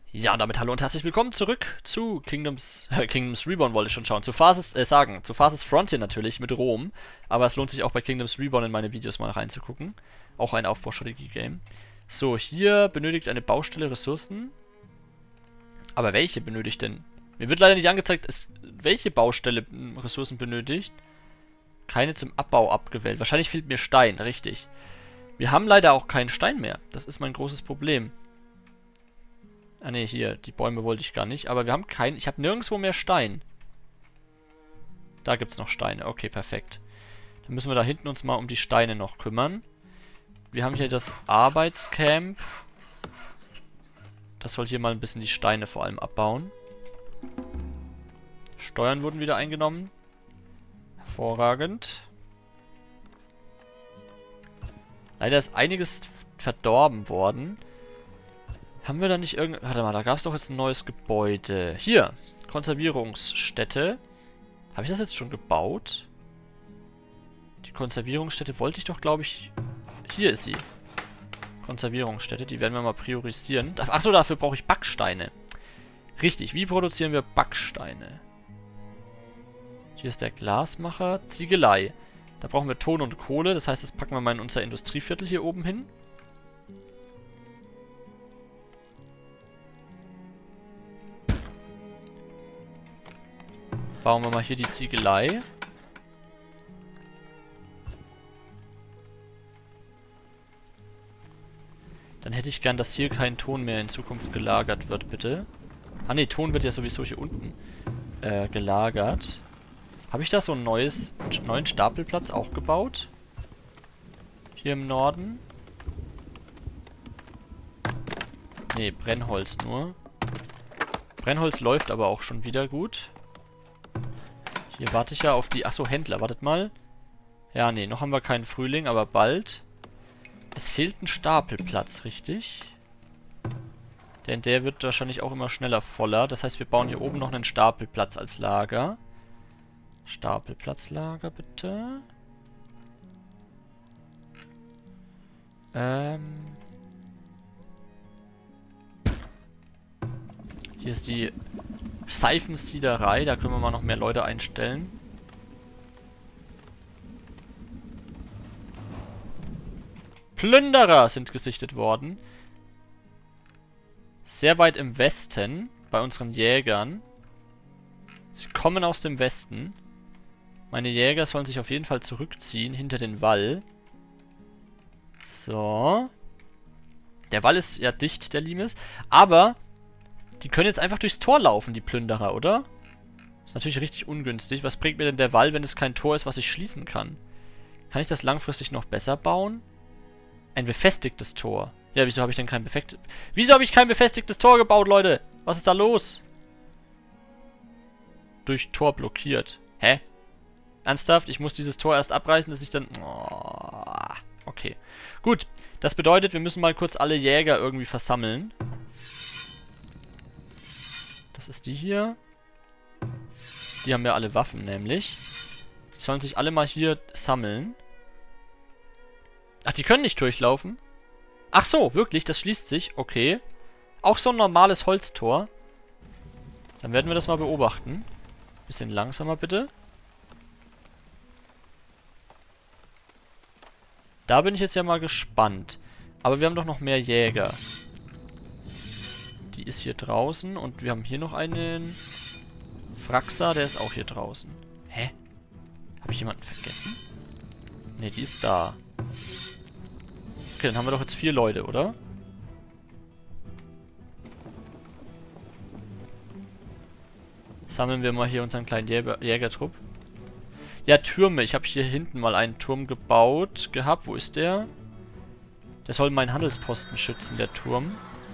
Ja, und damit hallo und herzlich willkommen zurück zu Kingdoms Reborn wollte ich schon schauen. Zu Phases Frontier natürlich mit Rom. Aber es lohnt sich auch bei Kingdoms Reborn in meine Videos mal reinzugucken. Auch ein Aufbaustrategie-Game. So, hier benötigt eine Baustelle Ressourcen. Aber welche benötigt denn? Mir wird leider nicht angezeigt, welche Baustelle Ressourcen benötigt. Keine zum Abbau abgewählt. Wahrscheinlich fehlt mir Stein, richtig. Wir haben leider auch keinen Stein mehr. Das ist mein großes Problem. Ah ne, hier, die Bäume wollte ich gar nicht. Aber wir haben keinen. Ich habe nirgendwo mehr Stein. Da gibt es noch Steine. Okay, perfekt. Dann müssen wir da hinten uns mal um die Steine noch kümmern. Wir haben hier das Arbeitscamp. Das soll hier mal ein bisschen die Steine vor allem abbauen. Steuern wurden wieder eingenommen. Hervorragend. Leider ist einiges verdorben worden. Haben wir da nicht irgend... Warte mal, da gab es doch jetzt ein neues Gebäude. Hier, Konservierungsstätte. Habe ich das jetzt schon gebaut? Die Konservierungsstätte wollte ich doch, glaube ich... Hier ist sie. Konservierungsstätte, die werden wir mal priorisieren. Achso, dafür brauche ich Backsteine. Richtig, wie produzieren wir Backsteine? Hier ist der Glasmacher. Ziegelei. Da brauchen wir Ton und Kohle, das heißt, das packen wir mal in unser Industrieviertel hier oben hin. Bauen wir mal hier die Ziegelei. Dann hätte ich gern, dass hier kein Ton mehr in Zukunft gelagert wird, bitte. Ah ne, Ton wird ja sowieso hier unten gelagert. Habe ich da so einen neuen Stapelplatz auch gebaut? Hier im Norden? Ne, Brennholz nur. Brennholz läuft aber auch schon wieder gut. Hier warte ich ja auf die... Achso, Händler, wartet mal. Ja, nee, noch haben wir keinen Frühling, aber bald. Es fehlt ein Stapelplatz, richtig? Denn der wird wahrscheinlich auch immer schneller voller. Das heißt, wir bauen hier oben noch einen Stapelplatz als Lager. Stapelplatzlager, bitte. Hier ist die Seifensiederei, da können wir mal noch mehr Leute einstellen. Plünderer sind gesichtet worden. Sehr weit im Westen, bei unseren Jägern. Sie kommen aus dem Westen. Meine Jäger sollen sich auf jeden Fall zurückziehen, hinter den Wall. So. Der Wall ist ja dicht, der Limes. Aber... die können jetzt einfach durchs Tor laufen, die Plünderer, oder? Ist natürlich richtig ungünstig. Was bringt mir denn der Wall, wenn es kein Tor ist, was ich schließen kann? Kann ich das langfristig noch besser bauen? Ein befestigtes Tor. Ja, wieso habe ich denn kein befestigtes Tor gebaut, Leute? Was ist da los? Durch Tor blockiert. Hä? Ernsthaft? Ich muss dieses Tor erst abreißen, dass ich dann... Oh, okay. Gut. Das bedeutet, wir müssen mal kurz alle Jäger irgendwie versammeln. Das ist die hier. Die haben ja alle Waffen, nämlich. Die sollen sich alle mal hier sammeln. Ach, die können nicht durchlaufen? Ach so, wirklich, das schließt sich. Okay. Auch so ein normales Holztor. Dann werden wir das mal beobachten. Bisschen langsamer, bitte. Da bin ich jetzt ja mal gespannt. Aber wir haben doch noch mehr Jäger. Die ist hier draußen und wir haben hier noch einen Fraxa, der ist auch hier draußen. Hä? Habe ich jemanden vergessen? Ne, die ist da. Okay, dann haben wir doch jetzt 4 Leute, oder? Sammeln wir mal hier unseren kleinen Jägertrupp. Ja, Türme. Ich habe hier hinten mal einen Turm gebaut gehabt. Wo ist der? Der soll meinen Handelsposten schützen, der Turm.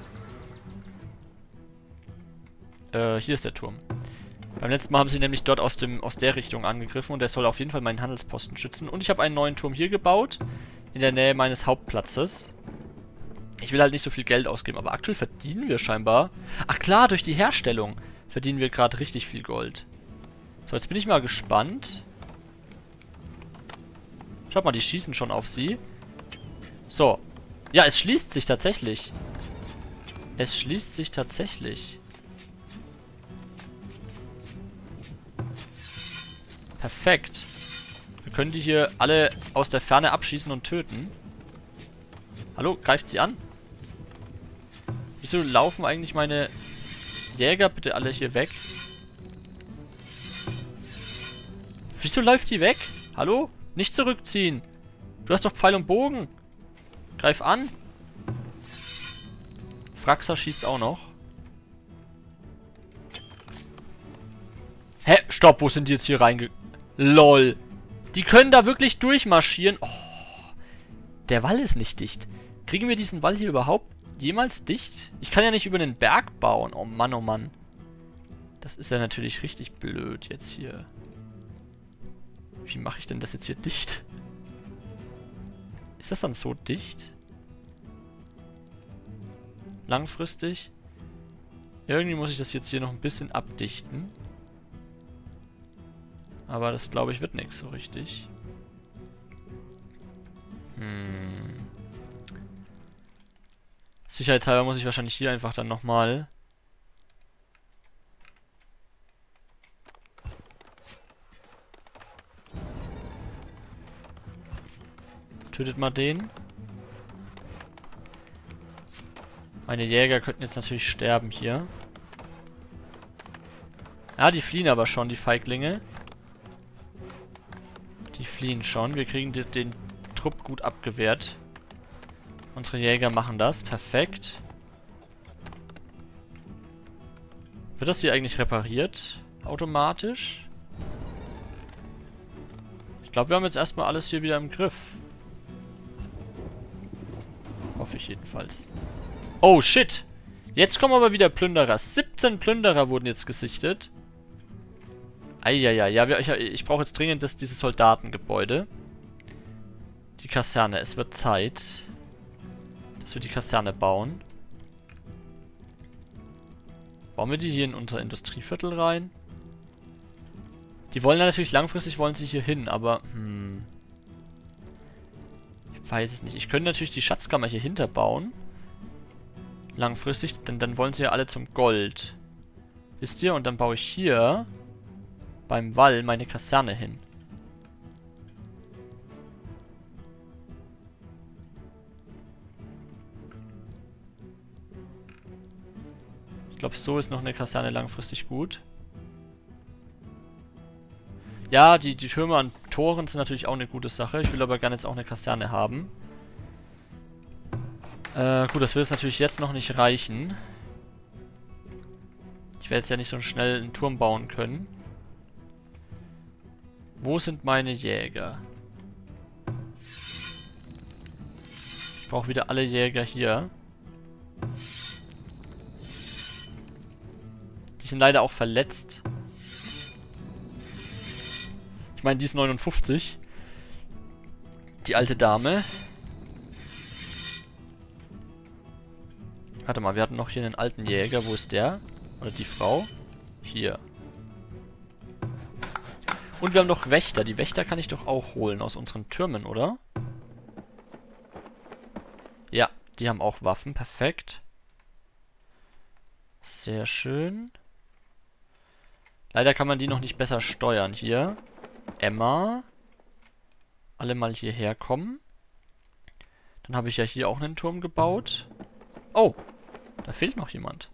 Hier ist der Turm. Beim letzten Mal haben sie nämlich dort aus der Richtung angegriffen und der soll auf jeden Fall meinen Handelsposten schützen. Und ich habe einen neuen Turm hier gebaut, in der Nähe meines Hauptplatzes. Ich will halt nicht so viel Geld ausgeben, aber aktuell verdienen wir scheinbar... Ach klar, durch die Herstellung verdienen wir gerade richtig viel Gold. So, jetzt bin ich mal gespannt. Schaut mal, die schießen schon auf sie. So. Ja, es schließt sich tatsächlich. Es schließt sich tatsächlich. Perfekt. Wir können die hier alle aus der Ferne abschießen und töten. Hallo, greift sie an? Wieso laufen eigentlich meine Jäger bitte alle hier weg? Wieso läuft die weg? Hallo? Nicht zurückziehen. Du hast doch Pfeil und Bogen. Greif an. Fraxer schießt auch noch. Hä? Stopp, wo sind die jetzt hier reinge... LOL. Die können da wirklich durchmarschieren. Oh. Der Wall ist nicht dicht. Kriegen wir diesen Wall hier überhaupt jemals dicht? Ich kann ja nicht über den Berg bauen. Oh Mann, oh Mann. Das ist ja natürlich richtig blöd jetzt hier. Wie mache ich denn das jetzt hier dicht? Ist das dann so dicht? Langfristig? Irgendwie muss ich das jetzt hier noch ein bisschen abdichten. Aber das, glaube ich, wird nichts so richtig. Sicherheitshalber muss ich wahrscheinlich hier einfach dann nochmal... Tötet mal den. Meine Jäger könnten jetzt natürlich sterben hier. Ja, die fliehen aber schon, die Feiglinge. Die fliehen schon. Wir kriegen den Trupp gut abgewehrt. Unsere Jäger machen das. Perfekt. Wird das hier eigentlich repariert? Automatisch? Ich glaube, wir haben jetzt erstmal alles hier wieder im Griff. Hoffe ich jedenfalls. Oh, shit! Jetzt kommen aber wieder Plünderer. 17 Plünderer wurden jetzt gesichtet. Eieiei. Ja, ich brauche jetzt dringend dieses Soldatengebäude. Die Kaserne. Es wird Zeit, dass wir die Kaserne bauen. Bauen wir die hier in unser Industrieviertel rein? Die wollen ja natürlich langfristig, wollen sie hier hin, aber... Ich weiß es nicht. Ich könnte natürlich die Schatzkammer hier hinterbauen. Langfristig, denn dann wollen sie ja alle zum Gold. Wisst ihr? Und dann baue ich hier beim Wall meine Kaserne hin. Ich glaube, so ist noch eine Kaserne langfristig gut. Ja, die Türme an Toren sind natürlich auch eine gute Sache. Ich will aber gerne jetzt auch eine Kaserne haben. Gut, das wird jetzt natürlich jetzt noch nicht reichen. Ich werde jetzt ja nicht so schnell einen Turm bauen können. Wo sind meine Jäger? Ich brauche wieder alle Jäger hier. Die sind leider auch verletzt. Ich meine, die ist 59. Die alte Dame. Warte mal, wir hatten noch hier einen alten Jäger. Wo ist der? Oder die Frau? Hier. Und wir haben noch Wächter. Die Wächter kann ich doch auch holen aus unseren Türmen, oder? Ja, die haben auch Waffen. Perfekt. Sehr schön. Leider kann man die noch nicht besser steuern. Hier. Emma. Alle mal hierher kommen. Dann habe ich ja hier auch einen Turm gebaut. Oh, da fehlt noch jemand.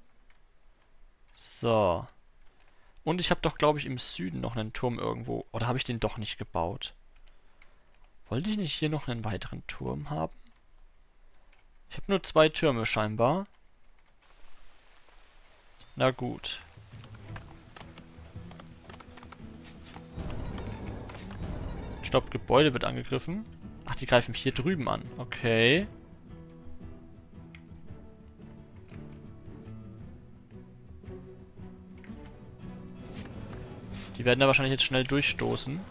So. Und ich habe doch, glaube ich, im Süden noch einen Turm irgendwo. Oder habe ich den doch nicht gebaut? Wollte ich nicht hier noch einen weiteren Turm haben? Ich habe nur 2 Türme scheinbar. Na gut. Stopp, Gebäude wird angegriffen. Ach, die greifen hier drüben an. Okay. Die werden da wahrscheinlich jetzt schnell durchstoßen.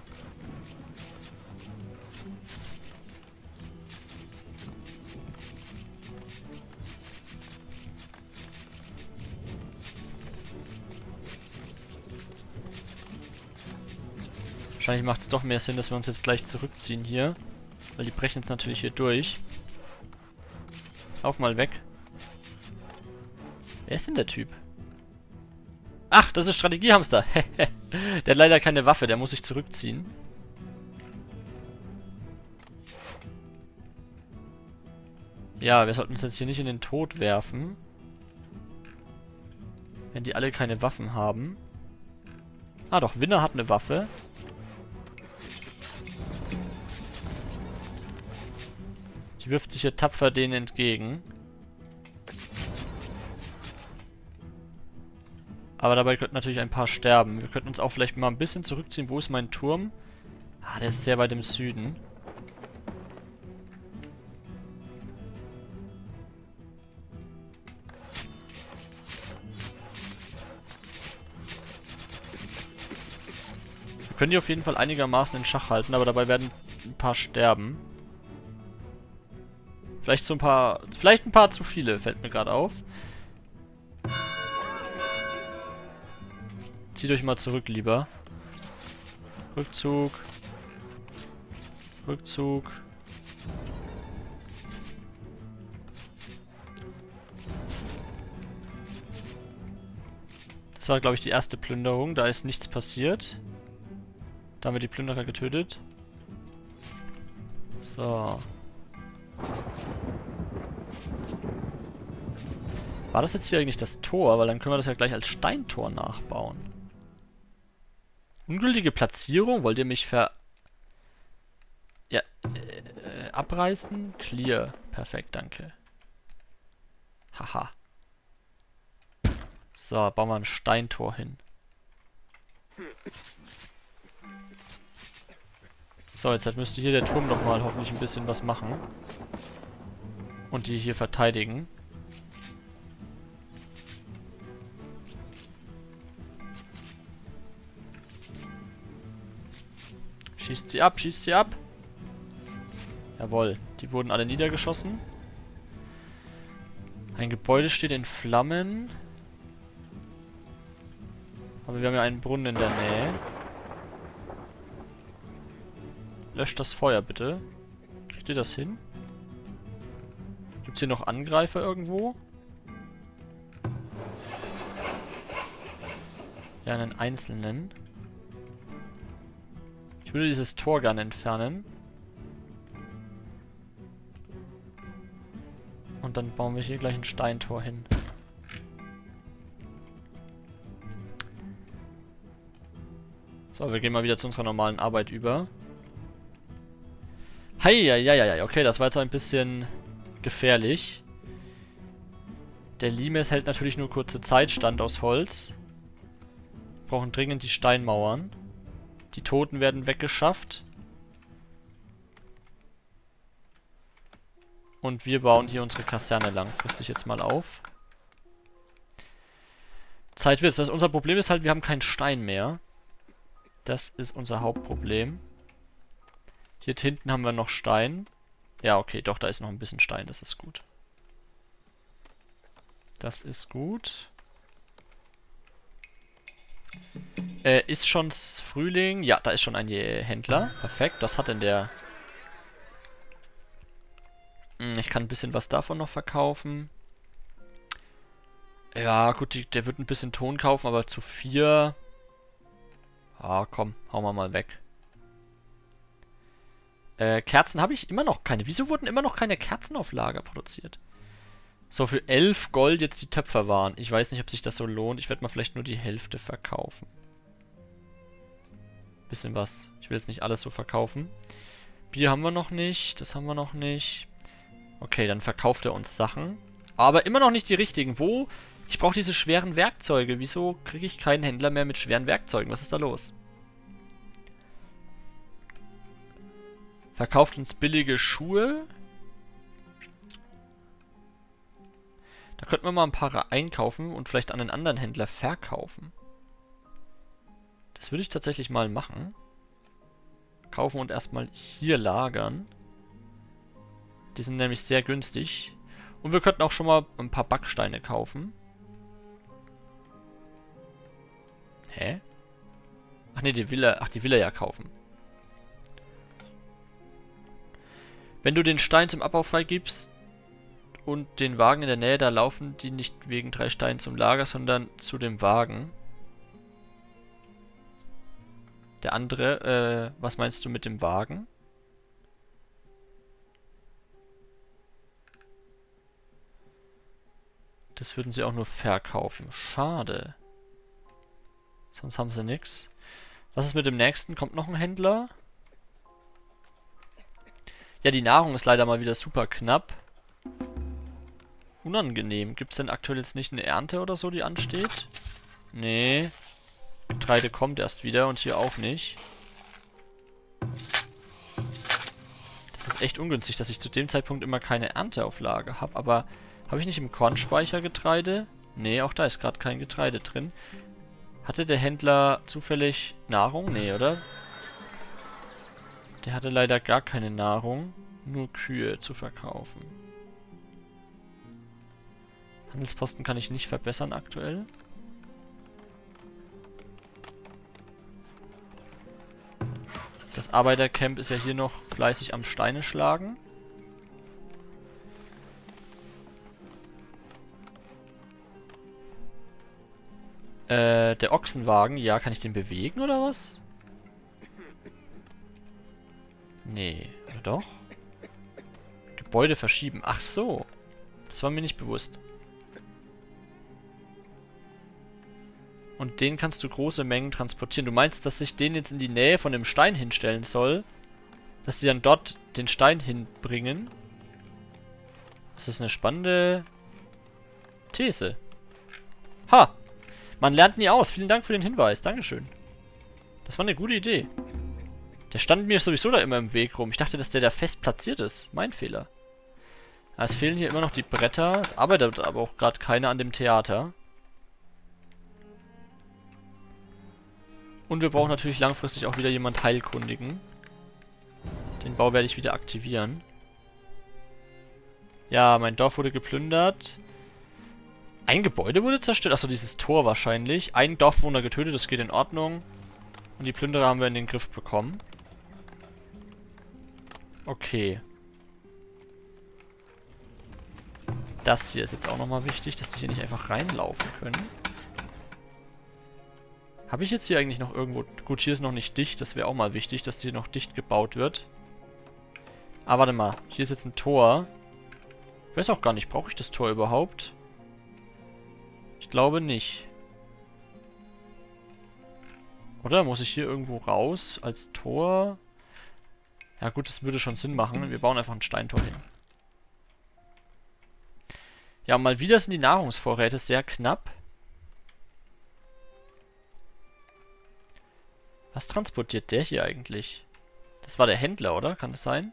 Wahrscheinlich macht es doch mehr Sinn, dass wir uns jetzt gleich zurückziehen hier. Weil die brechen jetzt natürlich hier durch. Lauf mal weg. Wer ist denn der Typ? Ach, das ist Strategiehamster. Der hat leider keine Waffe, der muss sich zurückziehen. Ja, wir sollten uns jetzt hier nicht in den Tod werfen. Wenn die alle keine Waffen haben. Ah doch, Winner hat eine Waffe. Die wirft sich hier tapfer denen entgegen. Aber dabei könnten natürlich ein paar sterben. Wir könnten uns auch vielleicht mal ein bisschen zurückziehen. Wo ist mein Turm? Ah, der ist sehr weit im Süden. Wir können die auf jeden Fall einigermaßen in Schach halten, aber dabei werden ein paar sterben. Vielleicht so ein paar... Vielleicht ein paar zu viele, fällt mir gerade auf. Zieht euch mal zurück, lieber. Rückzug. Rückzug. Das war, glaube ich, die erste Plünderung. Da ist nichts passiert. Da haben wir die Plünderer getötet. So. War das jetzt hier eigentlich das Tor? Weil dann können wir das ja gleich als Steintor nachbauen. Ungültige Platzierung? Wollt ihr mich Ja, abreißen? Clear. Perfekt, danke. Haha. So, bauen wir ein Steintor hin. So, jetzt müsste hier der Turm doch mal hoffentlich ein bisschen was machen. Und die hier verteidigen. Schießt sie ab, schießt sie ab. Jawohl, die wurden alle niedergeschossen. Ein Gebäude steht in Flammen. Aber wir haben ja einen Brunnen in der Nähe. Löscht das Feuer bitte. Kriegt ihr das hin? Gibt es hier noch Angreifer irgendwo? Ja, einen einzelnen. Ich würde dieses Tor gerne entfernen. Und dann bauen wir hier gleich ein Steintor hin. So, wir gehen mal wieder zu unserer normalen Arbeit über. Heieieiei, okay, das war jetzt ein bisschen gefährlich. Der Limes hält natürlich nur kurze Zeit stand aus Holz. Wir brauchen dringend die Steinmauern. Die Toten werden weggeschafft. Und wir bauen hier unsere Kaserne langfristig jetzt mal auf. Zeit wird's. Unser Problem ist halt, wir haben keinen Stein mehr. Das ist unser Hauptproblem. Hier hinten haben wir noch Stein. Ja, okay, doch, da ist noch ein bisschen Stein. Das ist gut. Das ist gut. Ist schon Frühling? Ja, da ist schon ein Händler. Perfekt. Das hat denn der... Ich kann ein bisschen was davon noch verkaufen. Ja, gut, der wird ein bisschen Ton kaufen, aber zu 4... Ah, komm, hauen wir mal weg. Kerzen habe ich immer noch keine. Wieso wurden immer noch keine Kerzen auf Lager produziert? So, für 11 Gold jetzt die Töpferwaren. Ich weiß nicht, ob sich das so lohnt. Ich werde mal vielleicht nur die Hälfte verkaufen. Bisschen was. Ich will jetzt nicht alles so verkaufen. Bier haben wir noch nicht. Das haben wir noch nicht. Okay, dann verkauft er uns Sachen. Aber immer noch nicht die richtigen. Wo? Ich brauche diese schweren Werkzeuge. Wieso kriege ich keinen Händler mehr mit schweren Werkzeugen? Was ist da los? Verkauft uns billige Schuhe. Da könnten wir mal ein paar einkaufen und vielleicht an einen anderen Händler verkaufen. Das würde ich tatsächlich mal machen. Kaufen und erstmal hier lagern. Die sind nämlich sehr günstig. Und wir könnten auch schon mal ein paar Backsteine kaufen. Hä? Ach nee, die Villa ja kaufen. Wenn du den Stein zum Abbau freigibst und den Wagen in der Nähe, da laufen die nicht wegen 3 Steinen zum Lager, sondern zu dem Wagen. Der andere, was meinst du mit dem Wagen? Das würden sie auch nur verkaufen. Schade. Sonst haben sie nichts. Was ist mit dem nächsten? Kommt noch ein Händler? Ja, die Nahrung ist leider mal wieder super knapp. Unangenehm. Gibt es denn aktuell jetzt nicht eine Ernte oder so, die ansteht? Nee. Getreide kommt erst wieder und hier auch nicht. Das ist echt ungünstig, dass ich zu dem Zeitpunkt immer keine Ernte auf Lager habe. Aber habe ich nicht im Kornspeicher Getreide? Nee, auch da ist gerade kein Getreide drin. Hatte der Händler zufällig Nahrung? Nee, oder? Der hatte leider gar keine Nahrung. Nur Kühe zu verkaufen. Handelsposten kann ich nicht verbessern aktuell. Das Arbeitercamp ist ja hier noch fleißig am Steine schlagen. Der Ochsenwagen, ja, kann ich den bewegen oder was? Nee, oder doch? Gebäude verschieben, ach so. Das war mir nicht bewusst. Und den kannst du große Mengen transportieren. Du meinst, dass ich den jetzt in die Nähe von dem Stein hinstellen soll? Dass sie dann dort den Stein hinbringen? Das ist eine spannende These. Ha! Man lernt nie aus. Vielen Dank für den Hinweis. Dankeschön. Das war eine gute Idee. Der stand mir sowieso da immer im Weg rum. Ich dachte, dass der da fest platziert ist. Mein Fehler. Ja, es fehlen hier immer noch die Bretter. Es arbeitet aber auch gerade keiner an dem Theater. Und wir brauchen natürlich langfristig auch wieder jemand Heilkundigen. Den Bau werde ich wieder aktivieren. Ja, mein Dorf wurde geplündert. Ein Gebäude wurde zerstört. Achso, dieses Tor wahrscheinlich. Ein Dorfbewohner getötet, das geht in Ordnung. Und die Plünderer haben wir in den Griff bekommen. Okay. Das hier ist jetzt auch nochmal wichtig, dass die hier nicht einfach reinlaufen können. Habe ich jetzt hier eigentlich noch irgendwo... Gut, hier ist noch nicht dicht. Das wäre auch mal wichtig, dass hier noch dicht gebaut wird. Ah, warte mal. Hier ist jetzt ein Tor. Ich weiß auch gar nicht, brauche ich das Tor überhaupt? Ich glaube nicht. Oder muss ich hier irgendwo raus als Tor? Ja gut, das würde schon Sinn machen. Wir bauen einfach ein Steintor hin. Ja, mal wieder sind die Nahrungsvorräte sehr knapp. Was transportiert der hier eigentlich? Das war der Händler, oder? Kann das sein?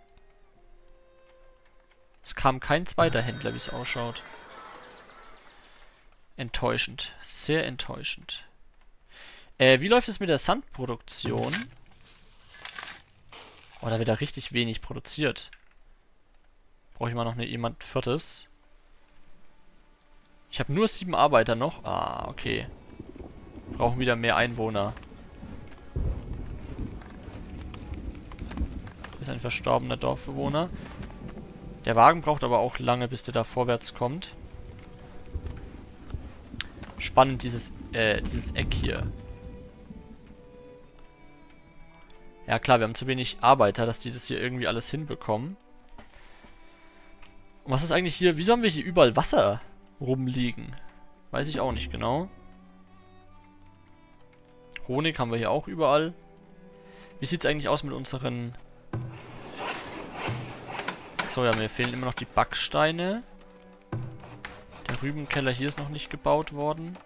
Es kam kein zweiter Händler, wie es ausschaut. Enttäuschend. Sehr enttäuschend. Wie läuft es mit der Sandproduktion? Oh, da wird da richtig wenig produziert. Brauche ich mal noch jemand Viertes. Ich habe nur 7 Arbeiter noch. Ah, okay. Brauchen wieder mehr Einwohner. Ist ein verstorbener Dorfbewohner. Der Wagen braucht aber auch lange, bis der da vorwärts kommt. Spannend, dieses Eck hier. Ja klar, wir haben zu wenig Arbeiter, dass die das hier irgendwie alles hinbekommen. Und was ist eigentlich hier? Wieso haben wir hier überall Wasser rumliegen? Weiß ich auch nicht genau. Honig haben wir hier auch überall. Wie sieht es eigentlich aus mit unseren... So, ja, mir fehlen immer noch die Backsteine. Der Rübenkeller hier ist noch nicht gebaut worden.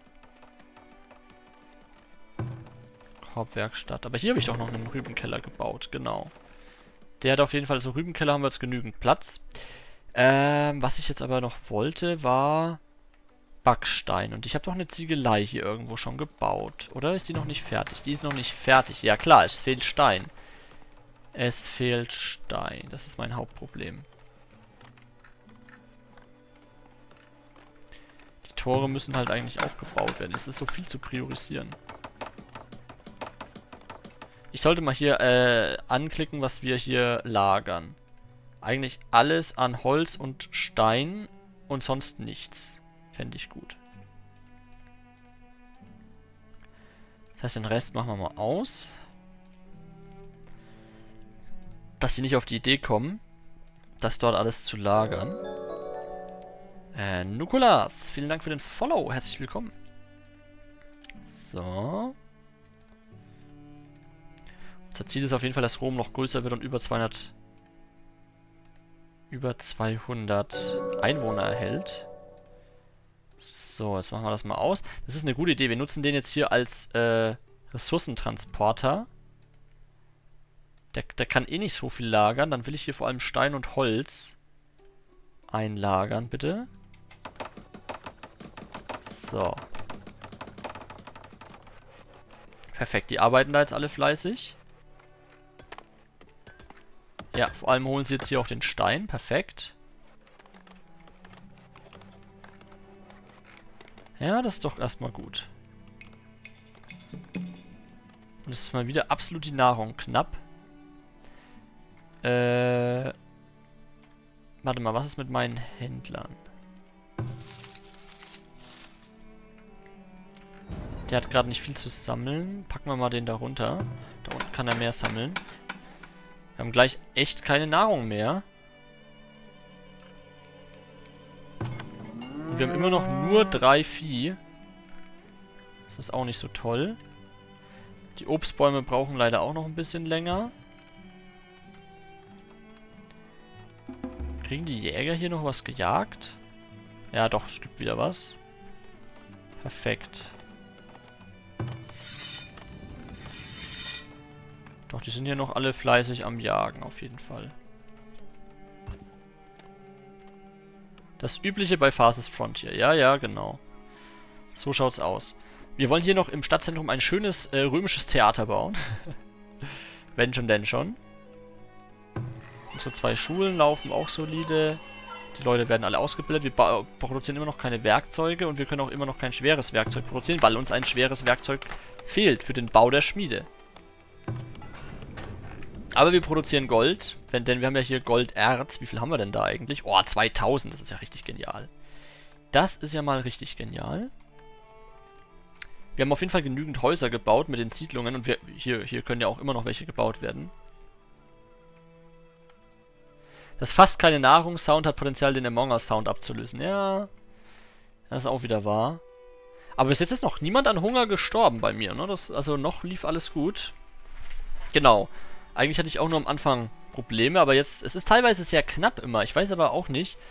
Korbwerkstatt. Aber hier habe ich doch noch einen Rübenkeller gebaut, genau. Der hat auf jeden Fall, also Rübenkeller haben wir jetzt genügend Platz. Was ich jetzt aber noch wollte, war Backstein. Und ich habe doch eine Ziegelei hier irgendwo schon gebaut. Oder ist die noch nicht fertig? Die ist noch nicht fertig. Ja klar, es fehlt Stein. Es fehlt Stein. Das ist mein Hauptproblem. Die Tore müssen halt eigentlich auch gebaut werden. Es ist so viel zu priorisieren. Ich sollte mal hier anklicken, was wir hier lagern. Eigentlich alles an Holz und Stein und sonst nichts. Fände ich gut. Das heißt, den Rest machen wir mal aus. Dass sie nicht auf die Idee kommen, das dort alles zu lagern. Nikolas, vielen Dank für den Follow. Herzlich willkommen. So. Unser Ziel ist auf jeden Fall, dass Rom noch größer wird und über 200 Einwohner erhält. So, jetzt machen wir das mal aus. Das ist eine gute Idee. Wir nutzen den jetzt hier als Ressourcentransporter. Der kann eh nicht so viel lagern. Dann will ich hier vor allem Stein und Holz einlagern, bitte. So. Perfekt, die arbeiten da jetzt alle fleißig. Ja, vor allem holen sie jetzt hier auch den Stein. Perfekt. Ja, das ist doch erstmal gut. Und es ist mal wieder absolut die Nahrung knapp. Warte mal, was ist mit meinen Händlern? Der hat gerade nicht viel zu sammeln. Packen wir mal den da runter. Da unten kann er mehr sammeln. Wir haben gleich echt keine Nahrung mehr. Und wir haben immer noch nur 3 Vieh. Das ist auch nicht so toll. Die Obstbäume brauchen leider auch noch ein bisschen länger. Kriegen die Jäger hier noch was gejagt? Ja, doch, es gibt wieder was. Perfekt. Doch, die sind hier noch alle fleißig am Jagen, auf jeden Fall. Das Übliche bei Fastest Frontier. Ja, ja, genau. So schaut's aus. Wir wollen hier noch im Stadtzentrum ein schönes römisches Theater bauen. Wenn schon, denn schon. Unsere 2 Schulen laufen auch solide. Die Leute werden alle ausgebildet. Wir produzieren immer noch keine Werkzeuge und wir können auch immer noch kein schweres Werkzeug produzieren, weil uns ein schweres Werkzeug fehlt für den Bau der Schmiede. Aber wir produzieren Gold, denn wir haben ja hier Golderz. Wie viel haben wir denn da eigentlich? Oh, 2000, das ist ja richtig genial. Das ist ja mal richtig genial. Wir haben auf jeden Fall genügend Häuser gebaut mit den Siedlungen und hier können ja auch immer noch welche gebaut werden. Das fast keine Nahrungssound hat Potenzial, den Among Us Sound abzulösen. Ja, das ist auch wieder wahr. Aber bis jetzt ist noch niemand an Hunger gestorben bei mir, ne? Also noch lief alles gut. Genau. Eigentlich hatte ich auch nur am Anfang Probleme, aber jetzt, es ist teilweise sehr knapp immer. Ich weiß aber auch nicht.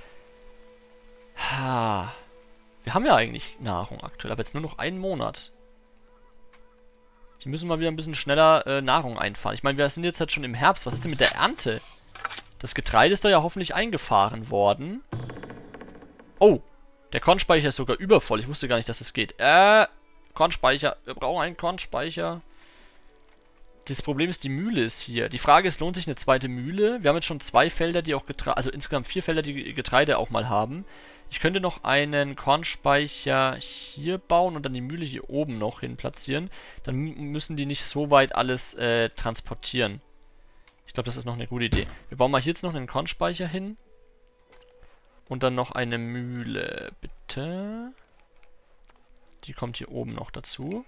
Wir haben ja eigentlich Nahrung aktuell, aber jetzt nur noch einen Monat. Die müssen mal wieder ein bisschen schneller Nahrung einfahren. Ich meine, wir sind jetzt halt schon im Herbst. Was ist denn mit der Ernte? Das Getreide ist da ja hoffentlich eingefahren worden. Oh, der Kornspeicher ist sogar übervoll. Ich wusste gar nicht, dass das geht. Kornspeicher. Wir brauchen einen Kornspeicher. Das Problem ist, die Mühle ist hier. Die Frage ist, lohnt sich eine zweite Mühle? Wir haben jetzt schon 2 Felder, die auch Getreide, also insgesamt 4 Felder, die Getreide auch mal haben. Ich könnte noch einen Kornspeicher hier bauen und dann die Mühle hier oben noch hin platzieren. Dann müssen die nicht so weit alles transportieren. Ich glaube, das ist noch eine gute Idee. Wir bauen mal hier jetzt noch einen Kornspeicher hin. Und dann noch eine Mühle, bitte. Die kommt hier oben noch dazu.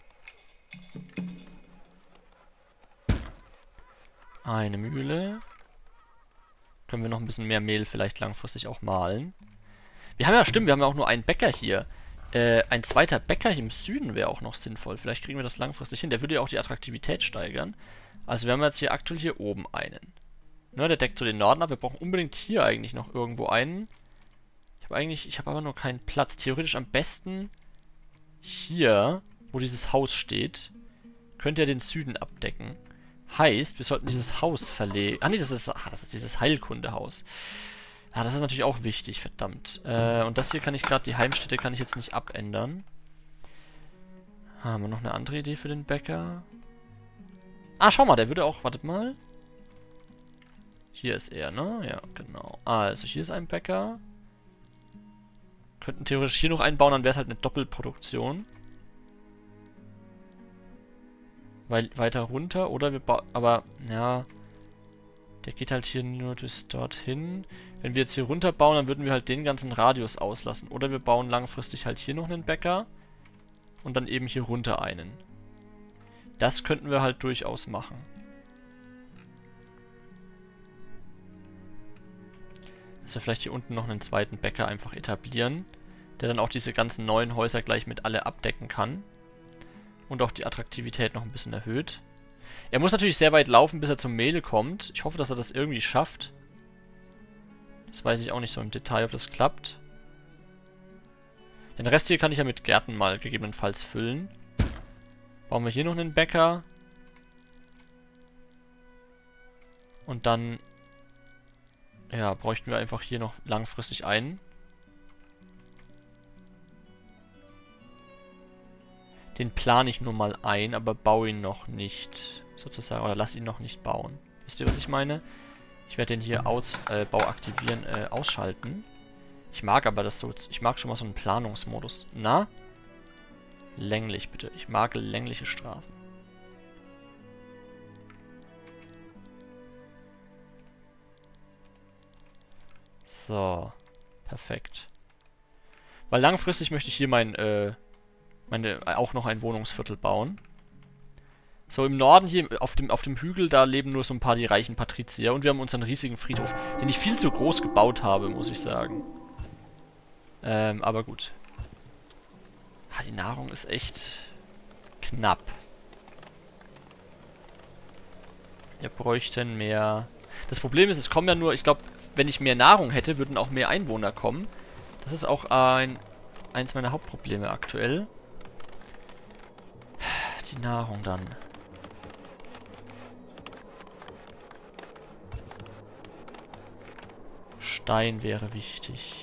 Eine Mühle. Können wir noch ein bisschen mehr Mehl vielleicht langfristig auch mahlen. Wir haben ja, stimmt, wir haben ja auch nur einen Bäcker hier. Ein zweiter Bäcker im Süden wäre auch noch sinnvoll. Vielleicht kriegen wir das langfristig hin. Der würde ja auch die Attraktivität steigern. Also wir haben jetzt hier aktuell hier oben einen. Ne, der deckt so den Norden ab. Wir brauchen unbedingt hier eigentlich noch irgendwo einen. Ich habe aber nur keinen Platz. Theoretisch am besten hier, wo dieses Haus steht, könnte er den Süden abdecken. Heißt, wir sollten dieses Haus verlegen. Ah ne, das ist dieses Heilkundehaus. Ja, das ist natürlich auch wichtig, verdammt. Und das hier kann ich gerade, die Heimstätte kann ich jetzt nicht abändern. Haben wir noch eine andere Idee für den Bäcker? Ah, schau mal, der würde auch, wartet mal. Hier ist er, ne? Ja, genau. Also, hier ist ein Bäcker. Könnten theoretisch hier noch einbauen, dann wäre es halt eine Doppelproduktion. Weil weiter runter, oder wir bauen, aber, ja. Der geht halt hier nur bis dorthin. Wenn wir jetzt hier runterbauen, dann würden wir halt den ganzen Radius auslassen. Oder wir bauen langfristig halt hier noch einen Bäcker. Und dann eben hier runter einen. Das könnten wir halt durchaus machen. Dass wir vielleicht hier unten noch einen zweiten Bäcker einfach etablieren. Der dann auch diese ganzen neuen Häuser gleich mit alle abdecken kann. Und auch die Attraktivität noch ein bisschen erhöht. Er muss natürlich sehr weit laufen, bis er zum Mehl kommt. Ich hoffe, dass er das irgendwie schafft. Das weiß ich auch nicht so im Detail, ob das klappt. Den Rest hier kann ich ja mit Gärten mal gegebenenfalls füllen. Bauen wir hier noch einen Bäcker. Und dann, ja, bräuchten wir einfach hier noch langfristig einen. Den plane ich nur mal ein, aber baue ihn noch nicht, sozusagen, oder lass ihn noch nicht bauen. Wisst ihr, was ich meine? Ich werde den hier Bau aktivieren, ausschalten. Ich mag aber das so, ich mag schon mal so einen Planungsmodus. Na? Länglich, bitte. Ich mag längliche Straßen. So. Perfekt. Weil langfristig möchte ich hier auch noch ein Wohnungsviertel bauen. So, im Norden hier, auf dem Hügel, da leben nur so ein paar die reichen Patrizier. Und wir haben unseren riesigen Friedhof, den ich viel zu groß gebaut habe, muss ich sagen. Aber gut. Ah, die Nahrung ist echt knapp. Wir bräuchten mehr. Das Problem ist, es kommen ja nur, ich glaube, wenn ich mehr Nahrung hätte, würden auch mehr Einwohner kommen. Das ist auch eins meiner Hauptprobleme aktuell. Die Nahrung dann. Stein wäre wichtig.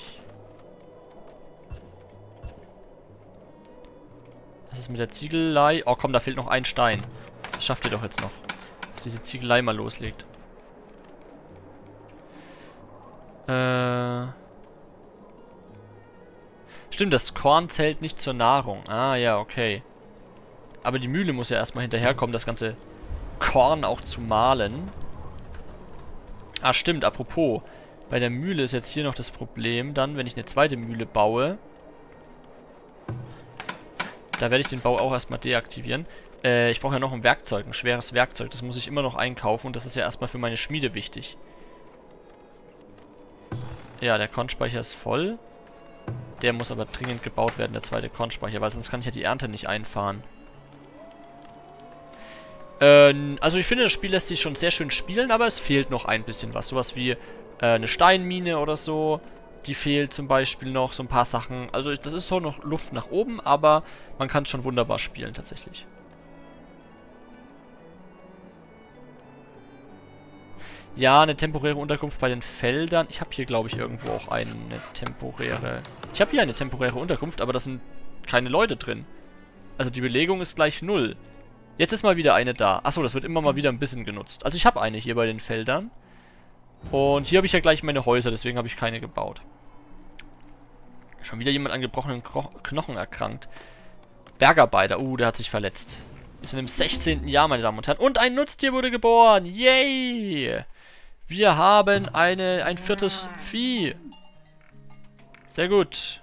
Was ist mit der Ziegelei? Oh komm, da fehlt noch ein Stein. Das schafft ihr doch jetzt noch. Dass diese Ziegelei mal loslegt. Stimmt, das Korn zählt nicht zur Nahrung. Ah, ja, okay. Aber die Mühle muss ja erstmal hinterherkommen, das ganze Korn auch zu mahlen. Ah, stimmt, apropos. Bei der Mühle ist jetzt hier noch das Problem, dann, wenn ich eine zweite Mühle baue. Da werde ich den Bau auch erstmal deaktivieren. Ich brauche ja noch ein Werkzeug, ein schweres Werkzeug. Das muss ich immer noch einkaufen und das ist ja erstmal für meine Schmiede wichtig. Ja, der Kornspeicher ist voll. Der muss aber dringend gebaut werden, der zweite Kornspeicher, weil sonst kann ich ja die Ernte nicht einfahren. Also ich finde, das Spiel lässt sich schon sehr schön spielen, aber es fehlt noch ein bisschen was. Sowas wie eine Steinmine oder so. Die fehlt zum Beispiel noch, so ein paar Sachen. Also das ist doch noch Luft nach oben, aber man kann es schon wunderbar spielen tatsächlich. Ja, eine temporäre Unterkunft bei den Feldern. Ich habe hier, glaube ich, irgendwo auch eine temporäre... Ich habe hier eine temporäre Unterkunft, aber da sind keine Leute drin. Also die Belegung ist gleich 0. Jetzt ist mal wieder eine da. Achso, das wird immer mal wieder ein bisschen genutzt. Also ich habe eine hier bei den Feldern. Und hier habe ich ja gleich meine Häuser, deswegen habe ich keine gebaut. Schon wieder jemand an gebrochenen Knochen erkrankt. Bergarbeiter. Der hat sich verletzt. Wir sind im 16. Jahr, meine Damen und Herren. Und ein Nutztier wurde geboren. Yay! Wir haben ein viertes Vieh. Sehr gut.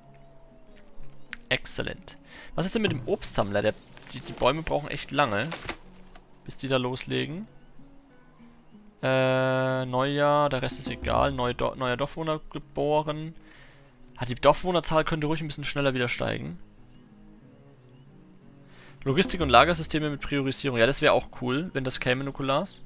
Exzellent. Was ist denn mit dem Obstsammler? Die Bäume brauchen echt lange, bis die da loslegen. Neujahr, der Rest ist egal. Neuer Dorfbewohner geboren. Die Dorfbewohnerzahl könnte ruhig ein bisschen schneller wieder steigen. Logistik- und Lagersysteme mit Priorisierung. Ja, das wäre auch cool, wenn das käme, Nukulas.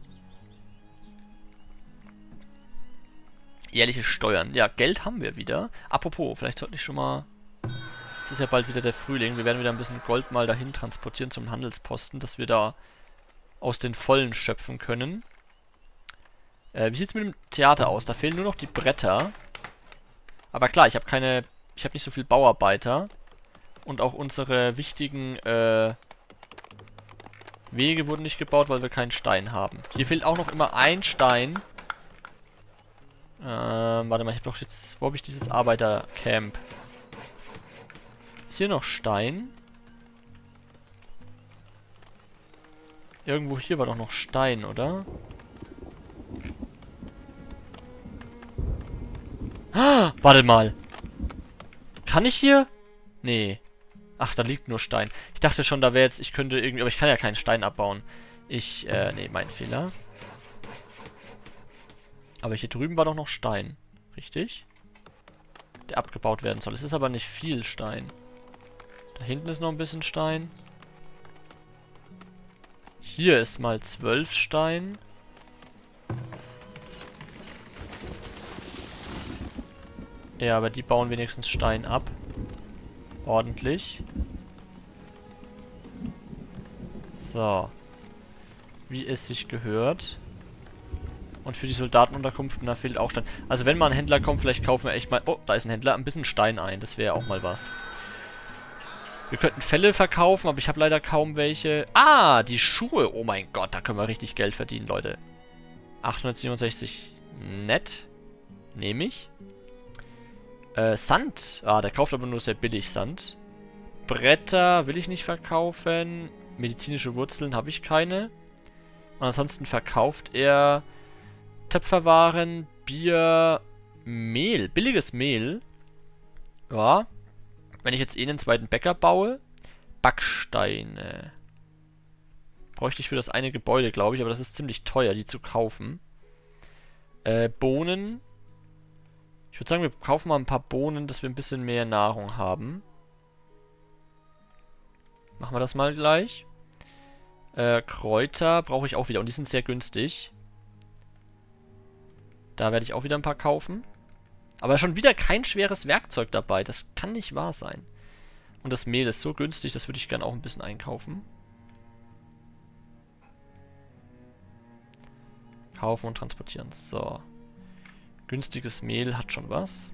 Jährliche Steuern. Ja, Geld haben wir wieder. Apropos, vielleicht sollte ich schon mal... Es ist ja bald wieder der Frühling. Wir werden wieder ein bisschen Gold mal dahin transportieren zum Handelsposten, dass wir da aus den Vollen schöpfen können. Wie sieht es mit dem Theater aus? Da fehlen nur noch die Bretter. Aber klar, ich habe nicht so viel Bauarbeiter. Und auch unsere wichtigen Wege wurden nicht gebaut, weil wir keinen Stein haben. Hier fehlt auch noch immer ein Stein. Warte mal, ich habe doch jetzt... Wo habe ich dieses Arbeitercamp? Ist hier noch Stein? Irgendwo hier war doch noch Stein, oder? Ah, warte mal. Kann ich hier? Nee. Ach, da liegt nur Stein. Ich dachte schon, da wäre jetzt... Ich könnte irgendwie... Aber ich kann ja keinen Stein abbauen. Nee, mein Fehler. Aber hier drüben war doch noch Stein. Richtig? Der abgebaut werden soll. Es ist aber nicht viel Stein. Da hinten ist noch ein bisschen Stein. Hier ist mal 12 Stein. Ja, aber die bauen wenigstens Stein ab. Ordentlich. So. Wie es sich gehört. Und für die Soldatenunterkunft, da fehlt auch Stein. Also wenn mal ein Händler kommt, vielleicht kaufen wir echt mal... Oh, da ist ein Händler. Ein bisschen Stein ein. Das wäre auch mal was. Wir könnten Felle verkaufen, aber ich habe leider kaum welche. Ah, die Schuhe. Oh mein Gott, da können wir richtig Geld verdienen, Leute. 867 nett. Nehme ich. Sand. Ah, der kauft aber nur sehr billig Sand. Bretter will ich nicht verkaufen. Medizinische Wurzeln habe ich keine. Und ansonsten verkauft er Töpferwaren, Bier, Mehl. Billiges Mehl. Ja. Wenn ich jetzt einen zweiten Bäcker baue. Backsteine. Bräuchte ich für das eine Gebäude, glaube ich. Aber das ist ziemlich teuer, die zu kaufen. Bohnen. Ich würde sagen, wir kaufen mal ein paar Bohnen, dass wir ein bisschen mehr Nahrung haben. Machen wir das mal gleich. Kräuter brauche ich auch wieder. Und die sind sehr günstig. Da werde ich auch wieder ein paar kaufen. Aber schon wieder kein schweres Werkzeug dabei. Das kann nicht wahr sein. Und das Mehl ist so günstig, das würde ich gerne auch ein bisschen einkaufen. Kaufen und transportieren. So. Günstiges Mehl hat schon was.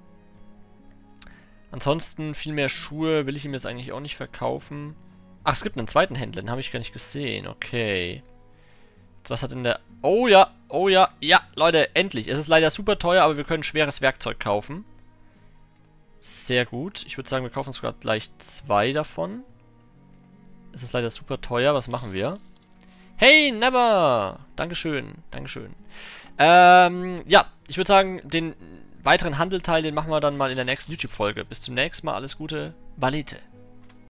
Ansonsten viel mehr Schuhe will ich ihm jetzt eigentlich auch nicht verkaufen. Ach, es gibt einen zweiten Händler, den habe ich gar nicht gesehen. Okay. Was hat denn der... Oh ja, oh ja, ja, Leute, endlich. Es ist leider super teuer, aber wir können schweres Werkzeug kaufen. Sehr gut. Ich würde sagen, wir kaufen sogar gleich 2 davon. Es ist leider super teuer. Was machen wir? Hey, Never! Dankeschön, Dankeschön. Ja, ich würde sagen, den weiteren Handelteil, den machen wir dann mal in der nächsten YouTube-Folge. Bis zum nächsten Mal, alles Gute, Valete.